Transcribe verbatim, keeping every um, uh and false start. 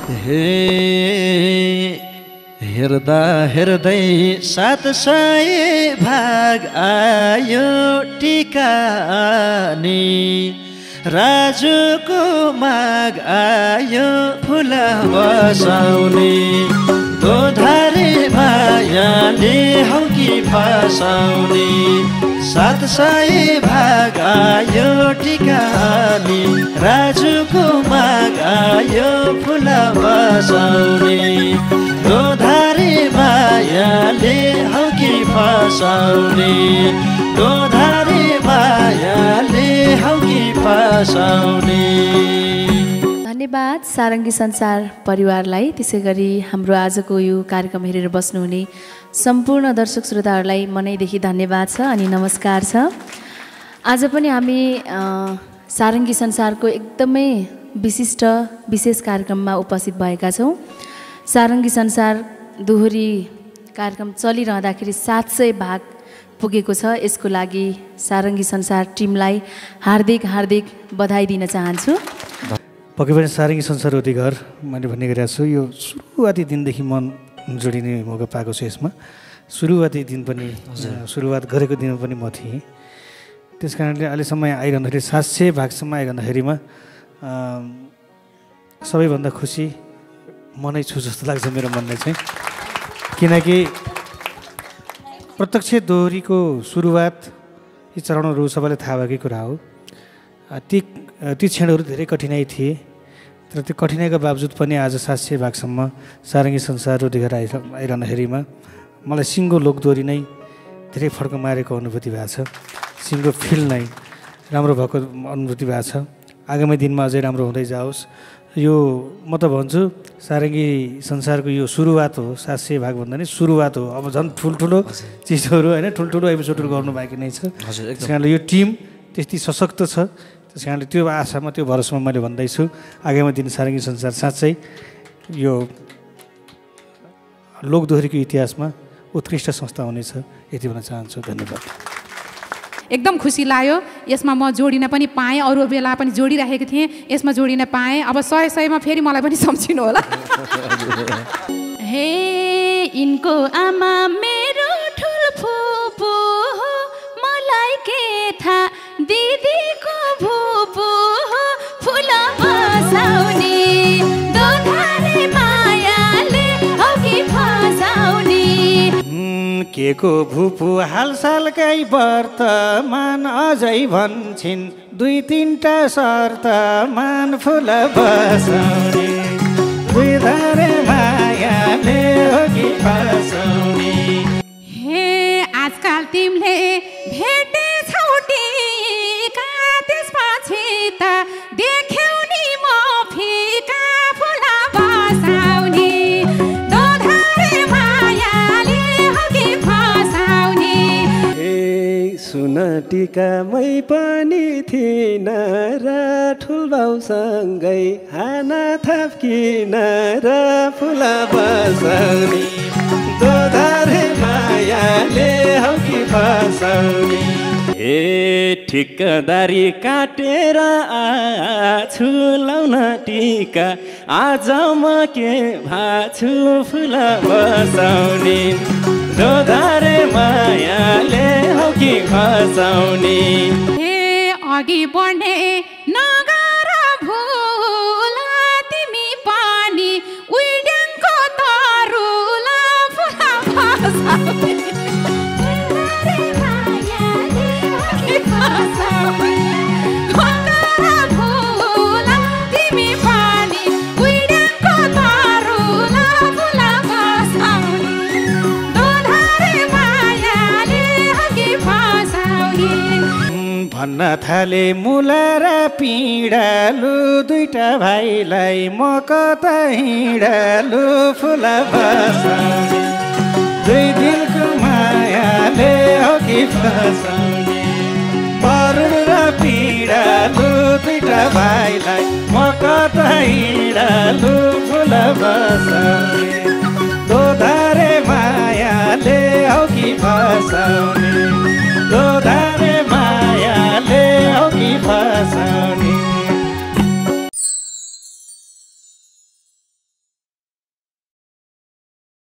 हे हेर्दा हेर्दै सात सय भाग आयो टिकानी राजुको माग आयो फुल बसाउने दोधारे मायाले हौकी फसाउने सात सय भाग आयो टिकानी राजुको माग आयो फुल बसाउने दोधारे मायाले हौकी फसाउने दोधारे मायाले हौकी फसाउने। धन्यवाद सारङ्गी संसार परिवारलाई, त्यसै गरी हाम्रो आजको यो कार्यक्रम हेरेर बस्नुहुने सम्पूर्ण दर्शक श्रोताहरूलाई मनैदेखि धन्यवाद छ अनि नमस्कार छ। आज पनि हामी सारङ्गी संसारको एकदमै विशिष्ट विशेष कार्यक्रममा उपस्थित भएका छौँ। सारङ्गी संसार दोहोरी कार्यक्रम चलिरहँदाखेरि सात सय भाग पुगेको छ। यसको लागि सारङ्गी संसार टिमलाई हार्दिक हार्दिक बधाई दिन चाहन्छु। पक्कै पनि सारङ्गी संसार उति घर मैले भन्ने गरेको छु। यो सुरुवाती दिनदेखि मन जोडिने मौका पाएको छु। यसमा सुरुवाती दिन पनि सुरुवात गरेको दिन पनि म थिएँ। त्यस कारणले अहिलेसम्म आइरहँदाखेरि सात सय भागसम्म आइरहँदाखेरिमा सबैभन्दा खुसी मनै छु जस्तो लाग्छ मेरो मनले चाहिँ, किनकि प्रत्यक्ष दोहोरीको सुरुवात यी चरणहरू सबैलाई थाहा भएकै कुरा हो। ती ती क्षणहरू धेरै कठिनाइ थिए, तर त्यो कठिनाइको बावजुद पनि आज सात सय भागसम्म सारङ्गी संसार उद्घार आइ आइरहँदाखेरिमा मलाई सिङ्गो लोकदोहोरी नै धेरै फड्क मारेको अनुभूति भएको छ। सिङ्गो फिल नै राम्रो भएको अनुभूति भएको छ। आगामी दिनमा अझै राम्रो हुँदै जाओस्। यो म त भन्छु सारङ्गी संसारको यो सुरुवात हो। सात सय भाग भन्दा नि सुरुवात हो। अब झन् ठुल्ठुलो चिजहरू होइन, ठुल्ठुलो एपिसोडहरू गर्नु बाँकी नै छ। त्यस कारणले यो टिम त्यति सशक्त छ। त्यस कारणले त्यो आशामा त्यो भरोसामा मैले भन्दैछु आगामी दिन सारङ्गी संसार साँच्चै यो लोकदोहोरीको इतिहासमा उत्कृष्ट संस्था हुनेछ, यति भन्न चाहन्छु। धन्यवाद। एकदम खुसी लाग्यो। यसमा म जोडिन पनि पाएँ, अरू बेला पनि जोडिराखेको थिएँ, यसमा जोडिन पाएँ। अब सय सयमा फेरि मलाई पनि सम्झिनु होला। हे यिनको आमा मेरो ठुल्फुपू हो, मलाई के थाहा दिदीको भुपू हो, फुल बसाउने दोधारे मायाले हौकी फसाउने। के को भुपू हालसालकै वर्तमान अझै भन्छन् दुई तिनवटा शर्तमान फुल बसाउने दुईधारे मायाले हौकी फसाउने। हे आजकल तिमीले भेटे छौटीका, त्यसपछि त देख्यौ नि म फिका फुल बसाउने दोधारे मायाले हौकी फसाउने। सुन टिकामै पनि थिइन र ठुलबाउसँगै हाना थाप्किन र फुल बसाउने दोधारे मायाले हौकी फसाउने। ए ठिक्कदारी काटेर आछु लाउन टिका, आज म के भाछु फुल बसाउने दोधारे मायाले हौकी फसाउने। हे अघि बढ्ने नगर भुल तिमी पानी उड्याङको तरुला फुल बसाउने दोधारे मायाले हौकी फसाउने। नगर भुल तिमी पानी उड्याङको तरुला फुल बसाउने दोधारे मायाले हौकी फसाउने। भन्न थाले मुला र पिँडालु दुईटा भाइलाई म कता हिँडालु फुल बसाउने दुई दिलको मायाले हौकी फसाउने। परुण र पिँडालु दुईटा भाइलाई म कता हिँडालु फुल बसाउने दोधारे मायाले हौकी फसाउने दोधारे मायाले हौकी फसाउने।